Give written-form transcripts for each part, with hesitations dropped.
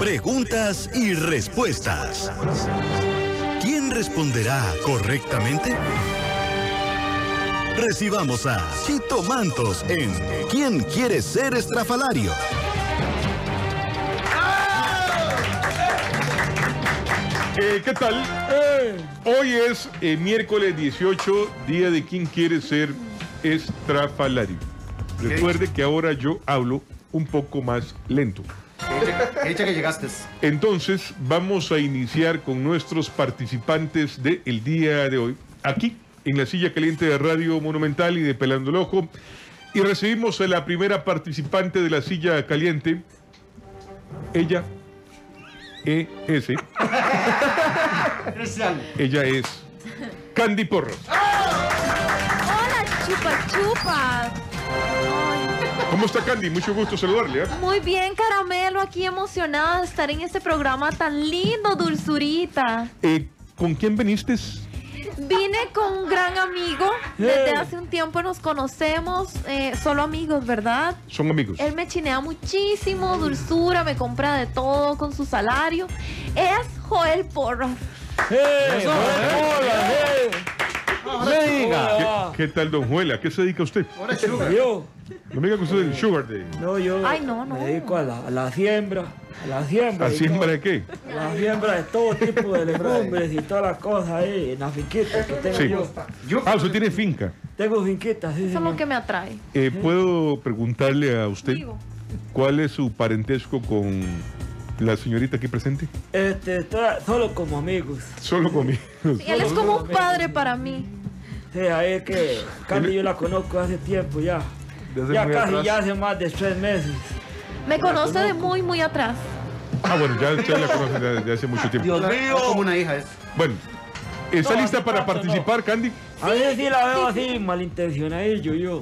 Preguntas y respuestas. ¿Quién responderá correctamente? Recibamos a Chito Mantos en ¿Quién quiere ser estrafalario? ¿Qué tal? Hoy es miércoles 18, día de ¿Quién quiere ser estrafalario? Recuerde que ahora yo hablo un poco más lento. Echa que llegaste. Entonces vamos a iniciar con nuestros participantes del día de hoy, aquí en la silla caliente de Radio Monumental y de Pelando el Ojo. Y recibimos a la primera participante de la silla caliente. Ella Ella es Candy Porras. Hola, chupa chupa. ¿Cómo está Candy? Mucho gusto saludarle. Muy bien, Caramelo, aquí emocionada de estar en este programa tan lindo, dulzurita. ¿Con quién viniste? Vine con un gran amigo. Desde hace un tiempo nos conocemos, solo amigos, ¿verdad? Son amigos. Él me chinea muchísimo, dulzura, me compra de todo con su salario. Es Joel Porras. ¿Qué tal, don Joel? ¿A qué se dedica usted? Yo. No me diga que usted es el sugar de... No, yo Ay, no. me dedico a la siembra. A la siembra. ¿A siembra de qué? A la siembra de todo tipo de legumbres y todas las cosas ahí en la finquita que tengo Sí. yo. Usted tiene finca. Tengo finquitas, sí, Eso es señor. lo que me atrae. ¿Puedo preguntarle a usted Digo. cuál es su parentesco con la señorita aquí presente? Solo como amigos. Solo conmigo. Él es como un padre para mí. Sí, ahí es que Candy yo la conozco hace tiempo ya. Ya casi ya hace más de 3 meses. Me conoce de muy, muy atrás. Bueno, ya usted la conoce desde hace mucho tiempo. Dios mío. Como una hija es. Bueno, ¿está No, lista hace para tanto participar, Candy? A veces sí la veo así malintencionadillo yo.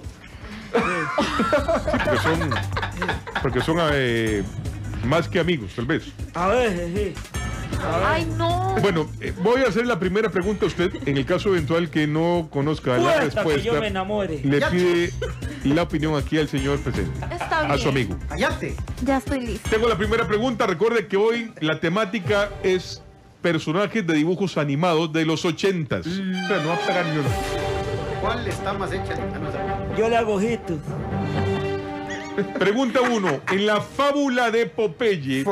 Porque son más que amigos, tal vez. A veces sí. Ay, no. Bueno, voy a hacer la primera pregunta a usted. En el caso eventual que no conozca la Cuesta que yo me respuesta, enamore. le pide la opinión aquí al señor presente, Está bien. a su amigo. Cállate. Ya estoy lista. Tengo la primera pregunta. Recuerde que hoy la temática es personajes de dibujos animados de los 80s. O sea, no va a pegar ni uno. ¿Cuál está más hecha? Ah, no sé. Yo le hago ojitos. Pregunta 1. En la fábula de Popeye,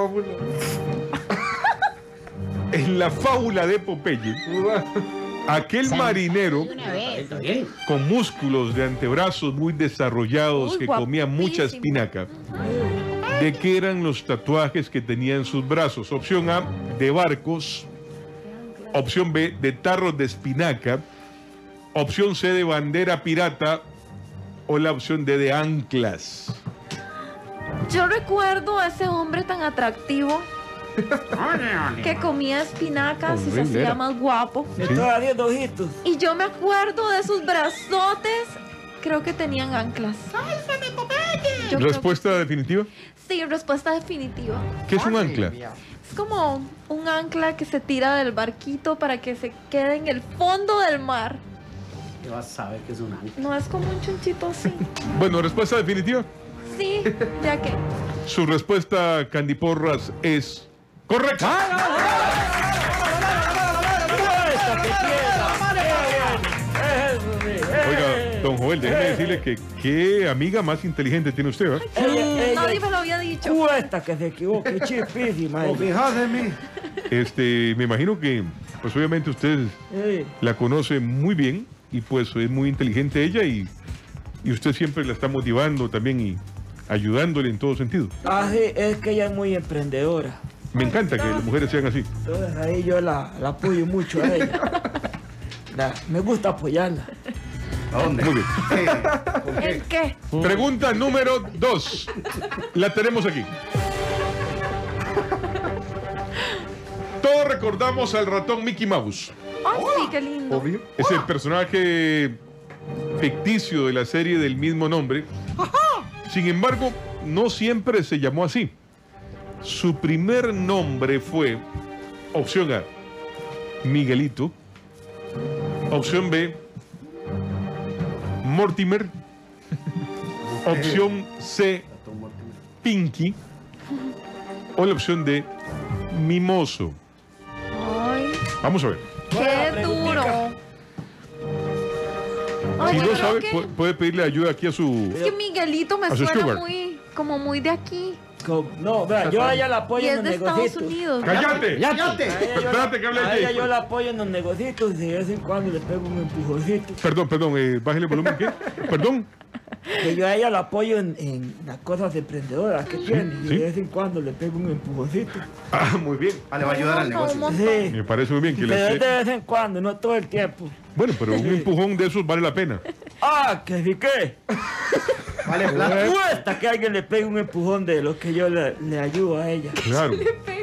aquel marinero con músculos de antebrazos muy desarrollados, Uy, que comía mucha guapísimo. espinaca, ¿de qué eran los tatuajes que tenía en sus brazos? Opción A, de barcos. Opción B, de tarros de espinaca. Opción C, de bandera pirata. O la opción D, de anclas. Yo recuerdo a ese hombre tan atractivo que comía espinacas y se Horrible hacía era. más guapo. Me estoy haciendo ojitos. Y yo me acuerdo de sus brazotes. Creo que tenían anclas. Yo creo ¿Respuesta definitiva? que- Sí, respuesta definitiva. ¿Qué es un ancla? Es como un ancla que se tira del barquito para que se quede en el fondo del mar. ¿Qué vas a saber que es un ángel? No es como un chunchito así. Bueno, respuesta definitiva. Sí, ya que. Su respuesta, Candy Porras, es correcta. Cuesta que quiera. Eso sí. Oiga, don Joel, déjeme decirle que qué amiga más inteligente tiene usted, ¿verdad? Nadie me lo había dicho. Cuesta que se equivoque, chipísima. O fijate en mí. Me imagino que, pues obviamente usted la conoce muy bien y pues es muy inteligente ella y usted siempre la está motivando también y ayudándole en todo sentido. Así es que ella es muy emprendedora. Me encanta que las mujeres sean así. Entonces ahí yo la apoyo mucho a ella. Me gusta apoyarla. ¿A dónde? Muy bien. ¿El qué? Pregunta número 2. La tenemos aquí. Todos recordamos al ratón Mickey Mouse. Ay, sí, qué lindo. Es el personaje ficticio de la serie del mismo nombre. Sin embargo, no siempre se llamó así. Su primer nombre fue, opción A, Miguelito. Opción B, Mortimer. Opción C, Pinky. O la opción D, mimoso. Ay, Vamos a ver. qué duro. Ay, Si yo no creo sabe, que- puede pedirle ayuda aquí a su... Es que Miguelito me A su suena sugar. como muy de aquí. No, vea, yo a ella la Y apoyo en es los de Estados negocios. Unidos. ¡Cállate! ¡Cállate! Espérate que hable A ella aquí. yo la apoyo en los negocios y de vez en cuando le pego un empujoncito. Perdón, bájale el volumen. ¿Qué? Perdón. Que yo a ella la apoyo en las cosas emprendedoras que tiene y sí. de vez en cuando le pego un empujoncito. Ah, muy bien. Ah, le va a ayudar al Un negocio. montón. Sí, Me parece muy bien que pero es de le... vez en cuando, no todo el tiempo. Bueno, pero un empujón de esos vale la pena. Ah, que sí que. Vale, plata. Cuesta que alguien le pegue un empujón de lo que yo le ayudo a ella. Claro.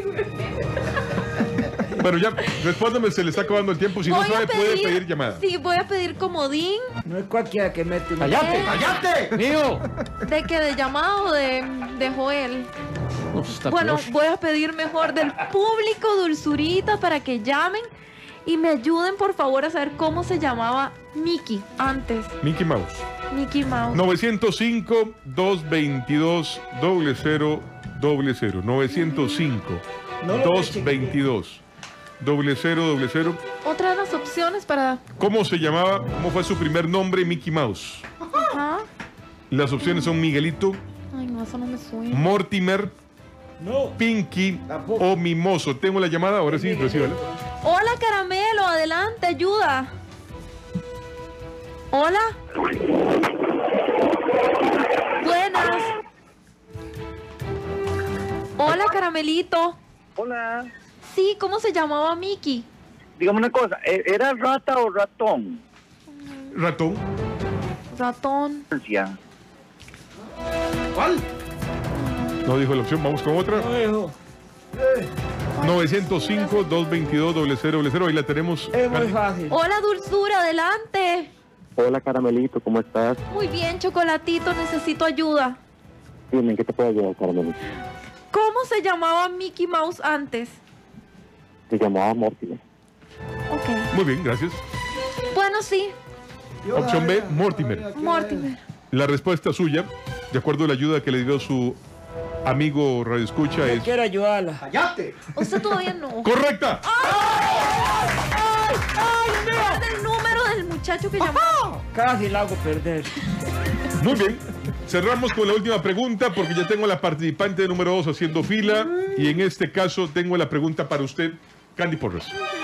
Bueno, ya, respóndame, se le está acabando el tiempo. Si no Voy a sabe, puede pedir llamada. Sí, voy a pedir comodín No es cualquiera que mete un ¡Cállate! ¡Cállate! ¡Mío! de que de llamado de Joel. No, pues está Bueno, peor. voy a pedir mejor del público Dulzurita para que llamen y me ayuden por favor a saber cómo se llamaba Mickey antes. Mickey Mouse. Mickey Mouse. 905-222-0000. 905-222-0000. Otra de las opciones para... ¿Cómo se llamaba? ¿Cómo fue su primer nombre, Mickey Mouse? Ajá. Las opciones son Miguelito, Ay, no, eso no me suena. Mortimer, No. Pinky Tampoco. o Mimoso. Tengo la llamada, ahora sí, recíbala. Hola, Caramelo, adelante, ayuda. Hola. Buenas. Hola, Caramelito. Hola, Sí, ¿cómo se llamaba Mickey? dígame una cosa, ¿era rata o ratón? Ratón. Ratón. Ya. ¿Cuál? No dijo la opción, vamos con otra. No, hijo. 905-222-0000. Ahí la tenemos. Es muy fácil. Hola, Dulzura, adelante. Hola, Caramelito, ¿cómo estás? Muy bien, Chocolatito, necesito ayuda. Dime, ¿en qué te puedo ayudar, Caramelito? ¿Cómo se llamaba Mickey Mouse antes? Te llamaba Mortimer. Ok. Muy bien, gracias. Bueno, sí, Opción B, Mortimer. Mortimer. La respuesta suya, de acuerdo a la ayuda que le dio su amigo Radio Escucha, Yo es quiero ayudarla. ¡Cállate! Usted todavía no. correcta. Recuerda el número del muchacho que llamó. Casi la hago perder. Muy bien. Cerramos con la última pregunta porque ya tengo a la participante número 2 haciendo fila y en este caso tengo la pregunta para usted, Candy Porras.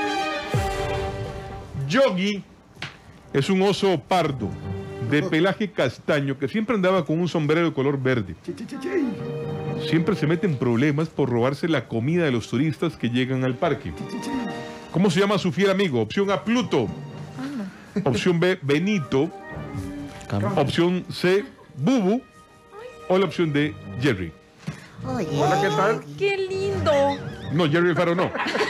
Yogi es un oso pardo de pelaje castaño que siempre andaba con un sombrero de color verde. Siempre se mete en problemas por robarse la comida de los turistas que llegan al parque. ¿Cómo se llama su fiel amigo? Opción A, Pluto. Opción B, Benito. Opción C, Bubu. O la opción D, Jerry. Hola, ¿qué tal? ¡Qué lindo! No, Jerry el Faro no.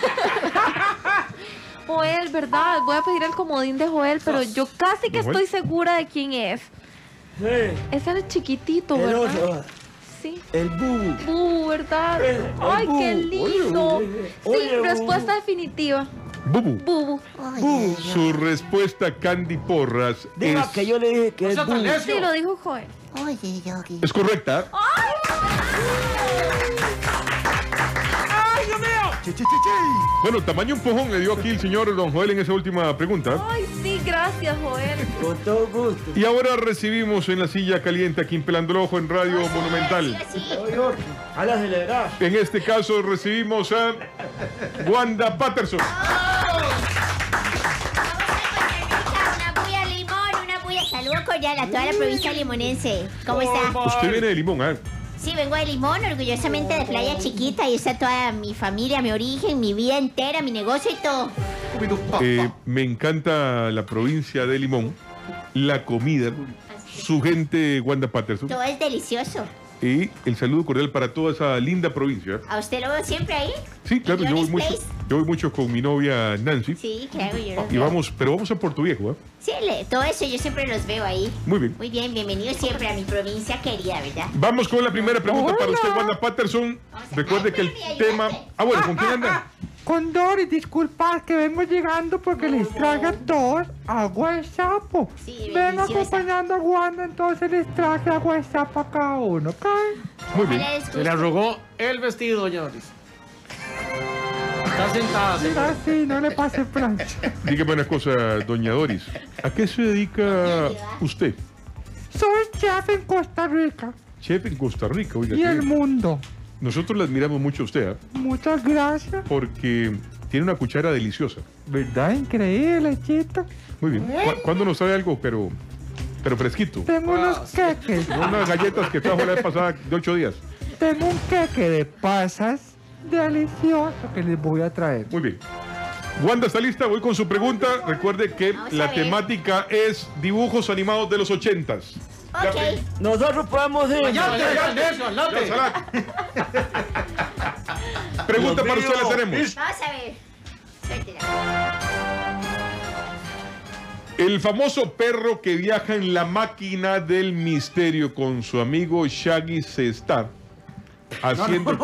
Joel, ¿verdad? Voy a pedir el comodín de Joel, pero yo casi que ¿De Joel? estoy segura de quién es. Sí. Es el chiquitito, El ¿verdad? oso. Sí. El bubu. ¿Verdad? El ¡Ay, qué Bubu. lindo! Oye, Sí, oye, respuesta definitiva. Bubu. Bubu. Su respuesta, Candy Porras, Diga es, que yo le dije que es bubu. Sí, lo dijo Joel. Oye, Yogi. es correcta. ¡Ay, Dios mío! Bueno, tamaño empujón le dio aquí el señor Don Joel en esa última pregunta. Ay, sí, gracias, Joel. Con todo gusto. Y ahora recibimos en la silla caliente aquí en Pelando el Ojo en Radio Monumental. A la celebrar. En este caso recibimos a Wanda Patterson. Una puya limón, una puya. Saludos cordial a toda la provincia limonense. ¿Cómo está? Usted viene de Limón, ¿ah? Sí, vengo de Limón, orgullosamente de Playa Chiquita. Y está toda mi familia, mi origen, mi vida entera, mi negocio y todo. Me encanta la provincia de Limón, la comida, su gente, Wanda Patterson. Todo es delicioso. Y el saludo cordial para toda esa linda provincia. ¿A usted lo veo siempre ahí? Sí, claro, ¿En yo voy Johnny's mucho, Place? yo voy mucho con mi novia Nancy. Sí, claro, yo los Y veo. vamos, pero vamos a Puerto Viejo, ¿eh? Sí, todo eso yo siempre los veo ahí. Muy bien. Muy bien, bienvenido siempre a mi provincia querida, ¿verdad? Vamos con la primera pregunta para usted, Wanda Patterson. Recuerde que el tema... Ah, bueno, ¿con quién anda? Con Doris, disculpad que vengo llegando porque les traje a todos agua de sapo. Sí, Vengo deliciosa. acompañando a Wanda, entonces les traje agua de sapo a cada uno, ¿ok? Muy bien. Ojalá les Se le guste. arrugó el vestido, doña Doris. Está sentada, Mira, sí, no le pase plancha. Dígame una cosa, doña Doris. ¿A qué se dedica usted? Soy chef en Costa Rica Chef en Costa Rica, oiga. y qué el bien. mundo. Nosotros le admiramos mucho a usted, ¿ah? Muchas gracias. Porque tiene una cuchara deliciosa. ¿Verdad? Increíble, Chito. Muy bien. ¿Cuándo nos trae algo, pero fresquito? Tengo unos queques. Unas galletas que trajo la vez pasada de 8 días. Tengo un queque de pasas delicioso que les voy a traer. Muy bien. Wanda está lista, voy con su pregunta. Recuerde que Vamos a la ver. temática es dibujos animados de los 80s. Ok. Nosotros podemos ir. Pregunta para usted la tenemos. Vamos a ver. Suéltela. El famoso perro que viaja en la máquina del misterio con su amigo Shaggy se está haciendo...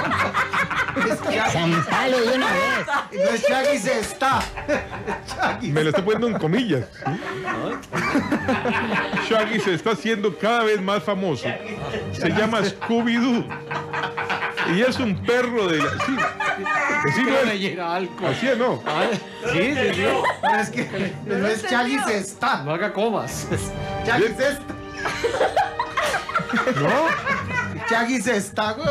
Sentalo de una vez. No es Shaggy, se está. Shaggy. Me la estoy poniendo en comillas. Shaggy se está haciendo cada vez más famoso. Se llama Scooby-Doo. Y es un perro de la... Sí, sí, no Le es- llega alcohol. así es, ¿no? Sí. Pero es que no es Shaggy, se está. No haga comas. Shaggy se está. ¿No? Shaggy se está, güey.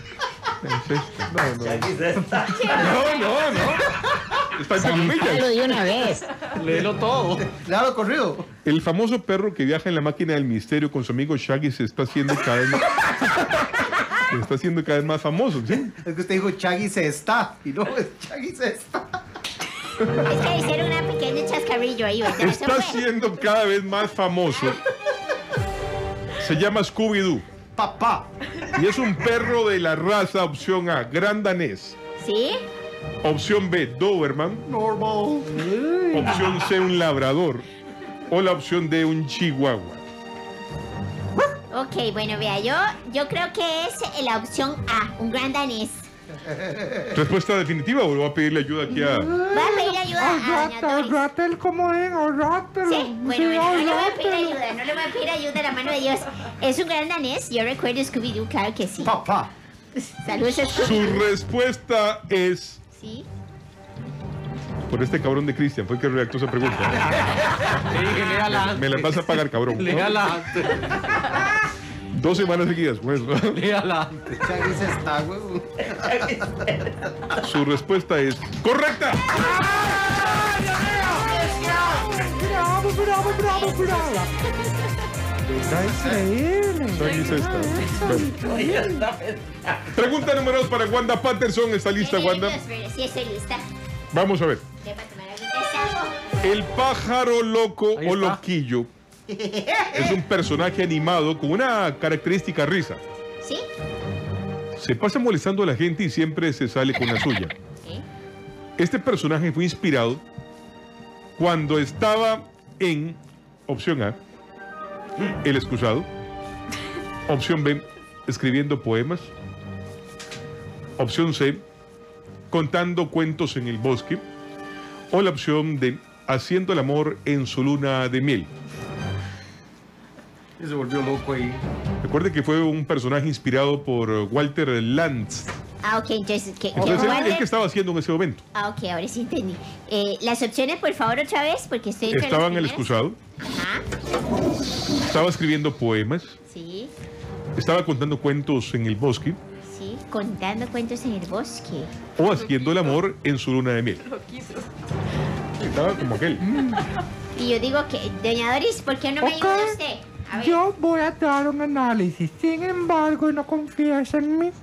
No. Está entre comillas. Sentalo de una vez. Léelo todo. Claro, corrido. El famoso perro que viaja en la máquina del misterio con su amigo Shaggy se está haciendo cada vez más... se está haciendo cada vez más famoso, ¿sí? Es que usted dijo Shaggy se está. Y no, es Shaggy se está. Es que hicieron una pequeña chascarrillo ahí, ¿verdad? Eso Está fue. siendo cada vez más famoso. Se llama Scooby-Doo. Papá. Y es un perro de la raza opción A, Gran Danés. ¿Sí? Opción B, Doberman. Normal. Opción C, un labrador. O la opción D, un chihuahua. Ok, bueno, vea, yo creo que es la opción A, un gran danés. Respuesta definitiva, o voy a pedirle ayuda aquí a... Voy a pedir ayuda a doña Doris. Ahorrate el comodín, ahorrátelo. Sí, bueno, no le voy a pedir ayuda, no le voy a pedir ayuda a la mano de Dios. Es un gran danés, yo recuerdo Scooby-Doo, claro que sí. Papá. Saludos a Su Scooby-Doo. respuesta es... Sí. Por este cabrón de Cristian, fue el que redactó esa pregunta. Léala Me la vas a pagar, cabrón. Léala antes. 2 semanas seguidas, pues. Léala antes. Shaggy se está, güey. Su respuesta es... ¡correcta! Bravo. Está increíble. Shaggy se está. Bueno. Pregunta número 2 para Wanda Patterson. ¿Está lista, Wanda? Sí, estoy lista. Vamos a ver. Ya para tomar agüita de sapo. El pájaro loco Ahí o está. loquillo es un personaje animado con una característica risa. ¿Sí? Se pasa molestando a la gente y siempre se sale con la suya. ¿Sí? Este personaje fue inspirado cuando estaba en opción A, El Excusado, opción B, escribiendo poemas, opción C, contando cuentos en el bosque, o la opción D, haciendo el amor en su luna de miel. Y se volvió loco ahí. Recuerde que fue un personaje inspirado por Walter Lantz. Ah, ok, entonces, Entonces, él que estaba haciendo en ese momento. Ah, ok, ahora sí entendí. Las opciones, por favor, otra vez, porque estoy entre Estaba las en El primeras. Excusado, Ajá, estaba escribiendo poemas, sí, estaba contando cuentos en el bosque, sí, contando cuentos en el bosque. o haciendo el amor en su luna de miel. Estaba como aquel. Y yo digo que, doña Doris, ¿por qué no me Ok. ayuda usted? A ver. Yo voy a dar un análisis. Sin embargo, no confías en mí.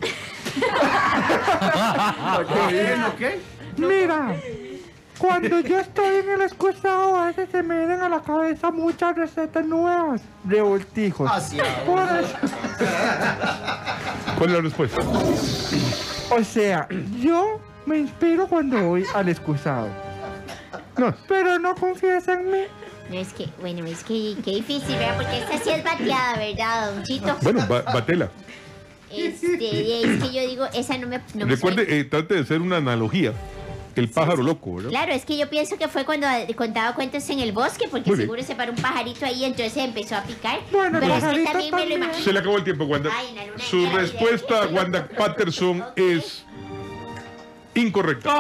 Mira, cuando yo estoy en el excusado, a veces se me vienen a la cabeza muchas recetas nuevas. Revoltijos. Hacia. Por eso, ¿Cuál es la respuesta? o sea, yo me inspiro cuando voy al excusado. No. Pero no confías en mí. No, es que, bueno, es que qué difícil, ¿verdad? Porque esta sí es bateada, ¿verdad, don Chito? Bueno, batela. Es que yo digo, esa no me Recuerde, trate de hacer una analogía. El pájaro loco, ¿verdad? Claro, es que yo pienso que fue cuando contaba cuentos en el bosque, porque Muy bien. seguro se paró un pajarito ahí, entonces empezó a picar. Bueno, pero es que pajarito también me lo también. imagino. Se le acabó el tiempo, Wanda. Ay, en la luna de Su miel, respuesta, olvidé. Wanda Patterson, Ok. es Incorrecta.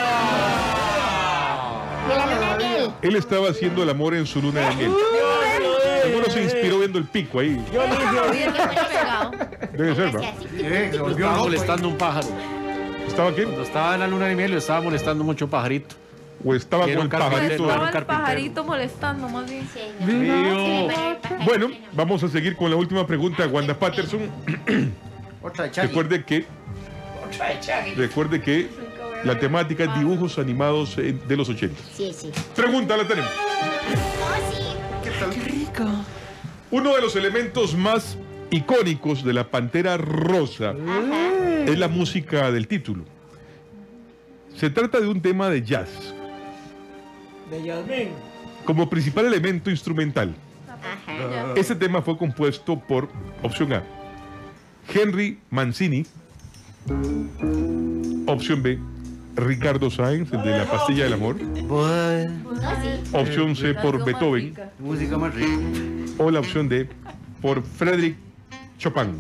¿De la luna de miel? Él estaba haciendo el amor en su luna de miel. Seguro se inspiró viendo el pico ahí. Yo dije, Debe ser, ¿no? Se volvió Estaba loco, molestando un pájaro. ¿Estaba qué? Cuando estaba en la luna de miel, lo estaba molestando mucho un pajarito. ¿O estaba con Era el un carpintero. pajarito? Era un Estaba el carpintero. pajarito molestando más bien. Bueno, vamos a seguir con la última pregunta. Wanda Patterson, Otra de Chaggy. recuerde que la temática es dibujos animados de los 80. Sí, sí. Pregunta la tenemos. Oh, sí. Uno de los elementos más icónicos de la Pantera Rosa es la música del título. Se trata de un tema de jazz de Yasmín. como principal elemento instrumental. Ajá. Este tema fue compuesto por, opción A, Henry Mancini, opción B, Ricardo Sáenz, el de La Pastilla del Amor, Oh, sí. opción C por Beethoven Música más rica. o la opción D por Frédéric Chopin.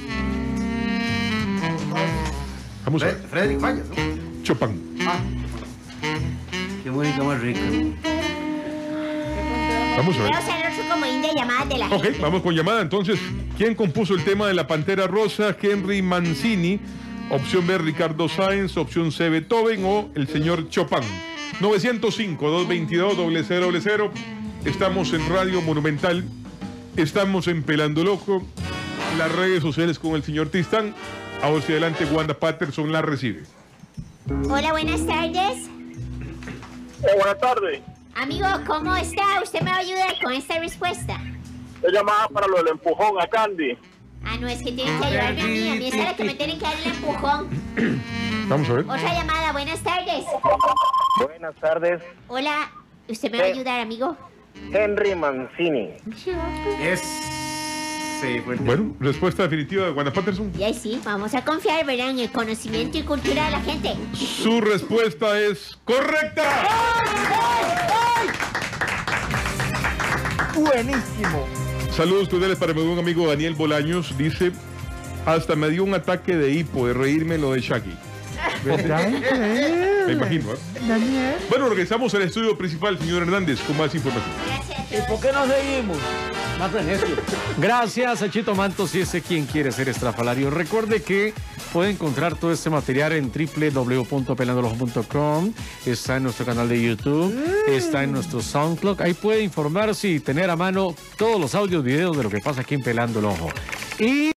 Vamos a ver. Frederick Fallas, ¿no? Chopin. Ah. Qué música más rica. Vamos a ver. Voy a usar el otro comodín de llamadas de la Ok, gente. vamos con llamada. Entonces, ¿quién compuso el tema de la Pantera Rosa? Henry Mancini, opción B, Ricardo Sáenz, opción C, Beethoven o el señor Chopin. 905-222-0000. Estamos en Radio Monumental. Estamos en Pelando Loco. Las redes sociales con el señor Tristán. Ahora sí, adelante, Wanda Patterson la recibe. Hola, buenas tardes. Buenas tardes. Amigo, ¿cómo está? ¿Usted me va a ayudar con esta respuesta? Yo llamaba para lo del empujón a Candy. Ah, no, es que tienen que ayudarme a mí. A mí es a la que me tienen que dar el empujón. Vamos a ver. Otra llamada, buenas tardes. Buenas tardes. Hola, ¿usted me va a ayudar, amigo? Henry Mancini. Sí, fuerte. Bueno, respuesta definitiva de Wanda Patterson. Y ahí sí, vamos a confiar, ¿verdad? En el conocimiento y cultura de la gente. Su respuesta es correcta. Buenísimo. Saludos cordiales para mi buen amigo Daniel Bolaños. Dice, hasta me dio un ataque de hipo de reírme lo de Shaggy. ¿Verdad? Me imagino, ¿eh? Daniel. Bueno, regresamos al estudio principal, señor Hernández, con más información. Gracias a ¿Y todos. por qué no seguimos? Más necio. Gracias a Chito Mantos y ese quien quiere ser estrafalario. Recuerde que puede encontrar todo este material en www.pelandolojo.com. Está en nuestro canal de YouTube, está en nuestro SoundCloud. Ahí puede informarse y tener a mano todos los audios, videos de lo que pasa aquí en Pelando el Ojo. Y